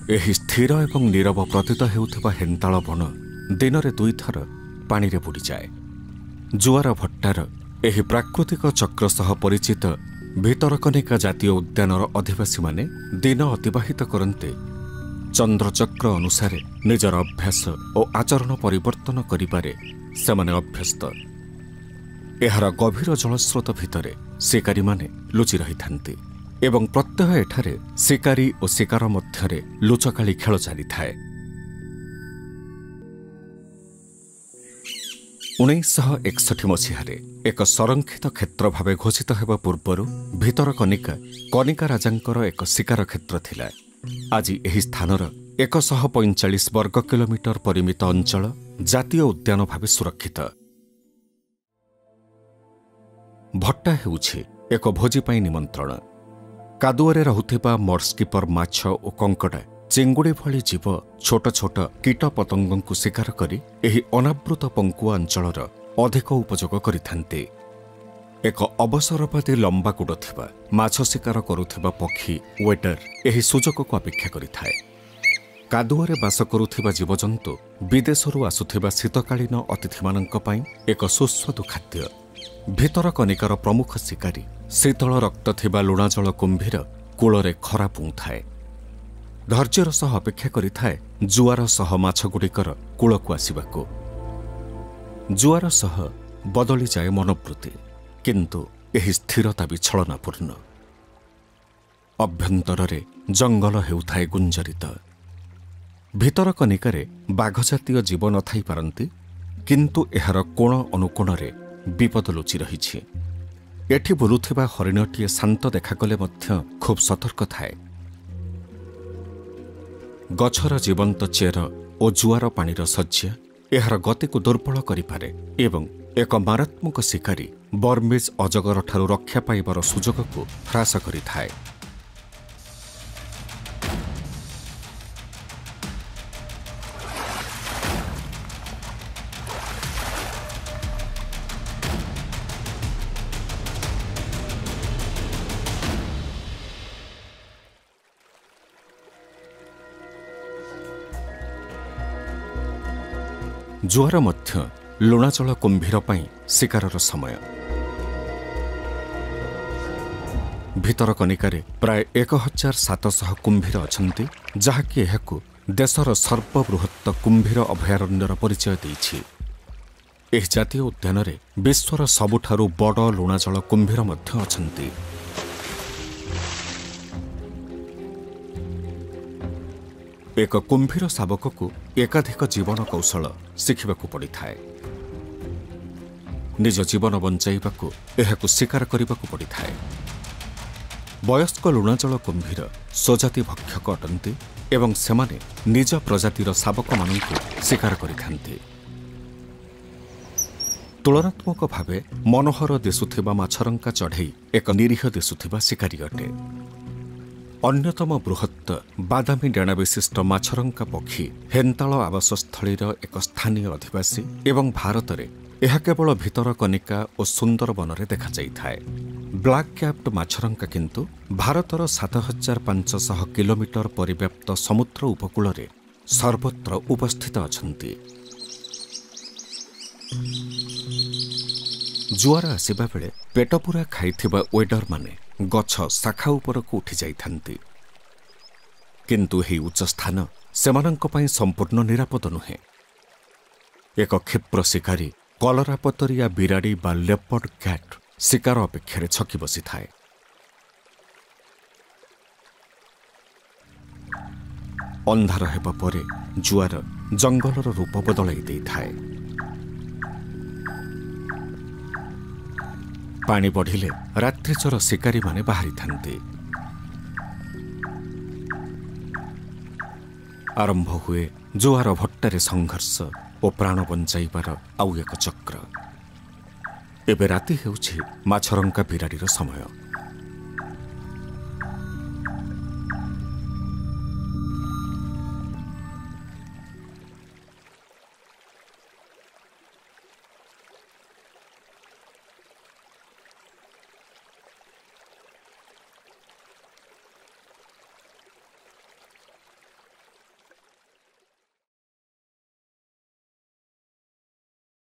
ଏହି ସ୍ଥିର ଏବଂ ନୀରବ ପ୍ରତୀତ ହେଉଥିବା ହେନ୍ତାଳ ବଣ ଦିନରେ ଦୁଇଥର ପାଣିରେ ବୁଡ଼ିଯାଏ। ଜୁଆର ଭଟ୍ଟାର ଏହି ପ୍ରାକୃତିକ ଚକ୍ର ସହ ପରିଚିତ ଭିତରକନିକା ଜାତୀୟ ଉଦ୍ୟାନର ଅଧିବାସୀମାନେ ଦିନ ଅତିବାହିତ କରନ୍ତି ଚନ୍ଦ୍ରଚକ୍ର ଅନୁସାରେ ନିଜର ଅଭ୍ୟାସ ଓ ଆଚରଣ ପରିବର୍ତ୍ତନ କରିବାରେ ସେମାନେ ଅଭ୍ୟସ୍ତ। ଏହାର ଗଭୀର ଜଳସ୍ରୋତ ଭିତରେ ଶିକାରୀମାନେ ଲୁଚି ରହିଥାନ୍ତି ଏବଂ ପ୍ରତ୍ୟହ ଏଠାରେ ଶିକାରୀ ଓ ଶିକାର ମଧ୍ୟରେ ଲୁଚକାଳି ଖେଳ ଚାଲିଥାଏ। 1961 ମସିହାରେ ଏକ ସଂରକ୍ଷିତ କ୍ଷେତ୍ର ଭାବେ ଘୋଷିତ ହେବା ପୂର୍ବରୁ ଭିତରକନିକା କନିକା ରାଜାଙ୍କର ଏକ ଶିକାର କ୍ଷେତ୍ର ଥିଲା। ଆଜି ଏହି ସ୍ଥାନର 145 ବର୍ଗ କିଲୋମିଟର ପରିମିତ ଅଞ୍ଚଳ ଜାତୀୟ ଉଦ୍ୟାନ ଭାବେ ସୁରକ୍ଷିତ। ଭଟ୍ଟା ହେଉଛି ଏକ ଭୋଜି ପାଇଁ ନିମନ୍ତ୍ରଣ। କାଦୁଅରେ ରହୁଥିବା ମଡସ୍କିପର ମାଛ ଓ କଙ୍କଡ଼ା, ଚିଙ୍ଗୁଡ଼ି ଭଳି ଜୀବ ଛୋଟ ଛୋଟ କୀଟ ପତଙ୍ଗଙ୍କୁ ଶିକାର କରି ଏହି ଅନାବୃତ ପଙ୍କୁଆ ଅଞ୍ଚଳର ଅଧିକ ଉପଯୋଗ କରିଥାନ୍ତି। ଏକ ଅବସରବାଦୀ ଲମ୍ବା ଗୋଡ଼ ଥିବା ମାଛ ଶିକାର କରୁଥିବା ପକ୍ଷୀ ୱେଡର ଏହି ସୁଯୋଗକୁ ଅପେକ୍ଷା କରିଥାଏ। କାଦୁଅରେ ବାସ କରୁଥିବା ଜୀବଜନ୍ତୁ ବିଦେଶରୁ ଆସୁଥିବା ଶୀତକାଳୀନ ଅତିଥିମାନଙ୍କ ପାଇଁ ଏକ ସୁସ୍ୱାଦୁ ଖାଦ୍ୟ। ଭିତରକନିକାର ପ୍ରମୁଖ ଶିକାରୀ ଶୀତଳ ରକ୍ତ ଥିବା ଲୁଣାଜଳ କୁମ୍ଭୀର କୂଳରେ ଖରା ପୁଉଁଥାଏ। ଧୈର୍ଯ୍ୟର ସହ ଅପେକ୍ଷା କରିଥାଏ ଜୁଆର ସହ ମାଛଗୁଡ଼ିକର କୂଳକୁ ଆସିବାକୁ। ଜୁଆର ସହ ବଦଳିଯାଏ ମନୋବୃତ୍ତି, କିନ୍ତୁ ଏହି ସ୍ଥିରତା ବିଛଳନାପୂର୍ଣ୍ଣ। ଅଭ୍ୟନ୍ତରରେ ଜଙ୍ଗଲ ହେଉଥାଏ ଗୁଞ୍ଜରିତ। ଭିତରକନିକାରେ ବାଘ ଜାତୀୟ ଜୀବ ନଥାଇପାରନ୍ତି, କିନ୍ତୁ ଏହାର କୋଣ ଅନୁକୋଣରେ ବିପଦ ଲୁଚି ରହିଛି। ଏଠି ବୁଲୁଥିବା ହରିଣଟିଏ ଶାନ୍ତ ଦେଖାଗଲେ ମଧ୍ୟ ଖୁବ୍ ସତର୍କ ଥାଏ। ଗଛର ଜୀବନ୍ତ ଚେର ଓ ଜୁଆର ପାଣିର ଶଯ୍ୟା ଏହାର ଗତିକୁ ଦୁର୍ବଳ କରିପାରେ ଏବଂ ଏକ ମାରାତ୍ମକ ଶିକାରୀ ବର୍ମିଜ ଅଜଗରଠାରୁ ରକ୍ଷା ପାଇବାର ସୁଯୋଗକୁ ହ୍ରାସ କରିଥାଏ। ଜୁଆର ମଧ୍ୟ ଲୁଣାଜଳ କୁମ୍ଭୀର ପାଇଁ ଶିକାରର ସମୟ। ଭିତରକନିକାରେ ପ୍ରାୟ 1700 କୁମ୍ଭୀର ଅଛନ୍ତି, ଯାହାକି ଏହାକୁ ଦେଶର ସର୍ବବୃହତ୍ତ କୁମ୍ଭୀର ଅଭୟାରଣ୍ୟର ପରିଚୟ ଦେଇଛି। ଏହି ଜାତୀୟ ଉଦ୍ୟାନରେ ବିଶ୍ୱର ସବୁଠାରୁ ବଡ଼ ଲୁଣାଜଳ କୁମ୍ଭୀର ମଧ୍ୟ ଅଛନ୍ତି। ଏକ କୁମ୍ଭୀର ଶାବକକୁ ଏକାଧିକ ଜୀବନ କୌଶଳ ଶିଖିବାକୁ ପଡ଼ିଥାଏ। ନିଜ ଜୀବନ ବଞ୍ଚାଇବାକୁ ଏହାକୁ ଶିକାର କରିବାକୁ ପଡ଼ିଥାଏ। ବୟସ୍କ ଲୁଣାଜଳ କୁମ୍ଭୀର ସ୍ୱଜାତି ଭକ୍ଷକ ଅଟନ୍ତି ଏବଂ ସେମାନେ ନିଜ ପ୍ରଜାତିର ଶାବକମାନଙ୍କୁ ଶିକାର କରିଥାନ୍ତି। ତୁଳନାତ୍ମକ ଭାବେ ମନୋହର ଦିଶୁଥିବା ମାଛରଙ୍କା ଚଢ଼େଇ ଏକ ନିରୀହ ଦିଶୁଥିବା ଶିକାରୀ ଅଟେ। ଅନ୍ୟତମ ବୃହତ୍ତ ବାଦାମୀ ଡେଣା ବିଶିଷ୍ଟ ମାଛରଙ୍କା ପକ୍ଷୀ ହେନ୍ତାଳ ଆବାସସ୍ଥଳୀର ଏକ ସ୍ଥାନୀୟ ଅଧିବାସୀ ଏବଂ ଭାରତରେ ଏହା କେବଳ ଭିତରକନିକା ଓ ସୁନ୍ଦରବନରେ ଦେଖାଯାଇଥାଏ। ବ୍ଲାକ୍ କ୍ୟାପ୍ଡ ମାଛରଙ୍କା କିନ୍ତୁ ଭାରତର 7500 କିଲୋମିଟର ପରିବ୍ୟାପ୍ତ ସମୁଦ୍ର ଉପକୂଳରେ ସର୍ବତ୍ର ଉପସ୍ଥିତ ଅଛନ୍ତି। ଜୁଆର ଆସିବା ବେଳେ ପେଟପୁରା ଖାଇଥିବା ୱେଡରମାନେ ଗଛ ଶାଖା ଉପରକୁ ଉଠି ଯାଇଥାନ୍ତି, କିନ୍ତୁ ଏହି ଉଚ୍ଚ ସ୍ଥାନ ସେମାନଙ୍କ ପାଇଁ ସମ୍ପୂର୍ଣ୍ଣ ନିରାପଦ ନୁହେଁ। ଏକ କ୍ଷିପ୍ର ଶିକାରୀ କଲରାପତରିଆ ବିରାଡ଼ି ବା ଲେପର୍ଡ କ୍ୟାଟ୍ ଶିକାର ଅପେକ୍ଷାରେ ଛକି ବସିଥାଏ। ଅନ୍ଧାର ହେବା ପରେ ଜୁଆର ଜଙ୍ଗଲର ରୂପ ବଦଳାଇ ଦେଇଥାଏ। ପାଣି ବଢ଼ିଲେ ରାତ୍ରିଚର ଶିକାରୀମାନେ ବାହାରିଥାନ୍ତି। ଆରମ୍ଭ ହୁଏ ଜୁଆର ଭଟ୍ଟାରେ ସଂଘର୍ଷ ଓ ପ୍ରାଣ ବଞ୍ଚାଇବାର ଆଉ ଏକ ଚକ୍ର। ଏବେ ରାତି ହେଉଛି ମାଛରଙ୍କା ବିରାଡ଼ିର ସମୟ।